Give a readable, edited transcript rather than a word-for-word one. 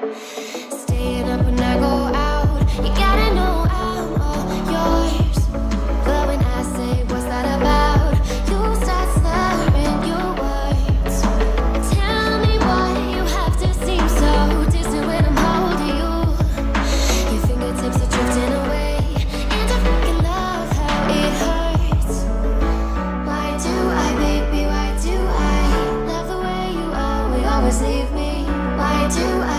Staying up when I go out, you gotta know I'm all yours. But when I say what's that about, you start slurring your words. Tell me why you have to seem so distant when I'm holding you. Your fingertips are drifting away, and I fucking love how it hurts. Why do I, baby, why do I love the way you always leave me? Why do I